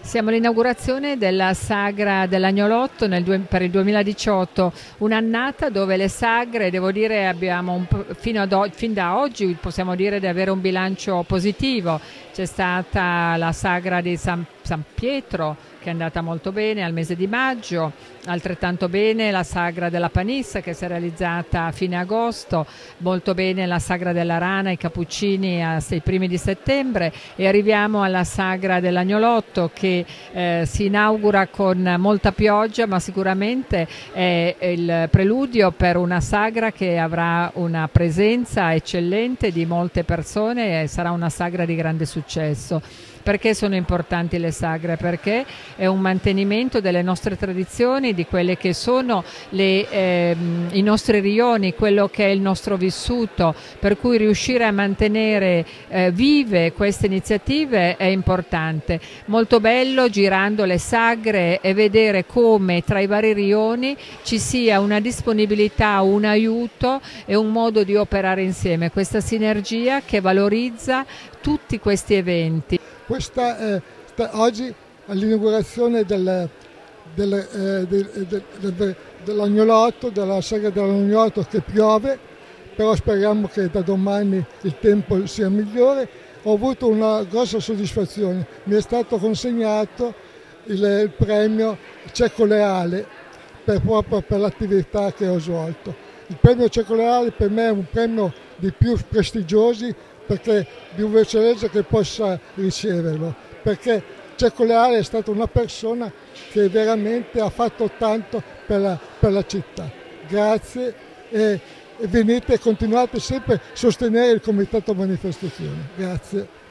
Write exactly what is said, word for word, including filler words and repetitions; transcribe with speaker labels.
Speaker 1: Siamo all'inaugurazione della sagra dell'Agnolotto nel due- per il duemiladiciotto, un'annata dove le sagre, devo dire, abbiamo un po- fino ad o- fin da oggi possiamo dire di avere un bilancio positivo. C'è stata la sagra di San, San Pietro che è andata molto bene al mese di maggio, altrettanto bene la sagra della Panissa che si è realizzata a fine agosto, molto bene la sagra della Rana, i Cappuccini a- ai primi di settembre, e arriviamo alla sagra dell'Agnolotto che eh, si inaugura con molta pioggia, ma sicuramente è il preludio per una sagra che avrà una presenza eccellente di molte persone e sarà una sagra di grande successo. Perché sono importanti le sagre? Perché è un mantenimento delle nostre tradizioni, di quelle che sono le, ehm, i nostri rioni, quello che è il nostro vissuto, per cui riuscire a mantenere eh, vive queste iniziative è importante. Molto bello girando le sagre e vedere come tra i vari rioni ci sia una disponibilità, un aiuto e un modo di operare insieme, questa sinergia che valorizza tutti questi eventi.
Speaker 2: Questa, eh, sta- oggi all'inaugurazione del, del, eh, del- del- del- dell'Agnolotto, della sagra dell'Agnolotto, che piove, però speriamo che da domani il tempo sia migliore. Ho avuto una grossa soddisfazione, mi è stato consegnato il, il premio Cecco Leale per, proprio per l'attività che ho svolto. Il premio Cecco Leale per me è un premio dei più prestigiosi, perché di un vercelese che possa riceverlo, perché Cecco Leale è stata una persona che veramente ha fatto tanto per la, per la città. Grazie e, e venite e continuate sempre a sostenere il Comitato Manifestazione. Grazie.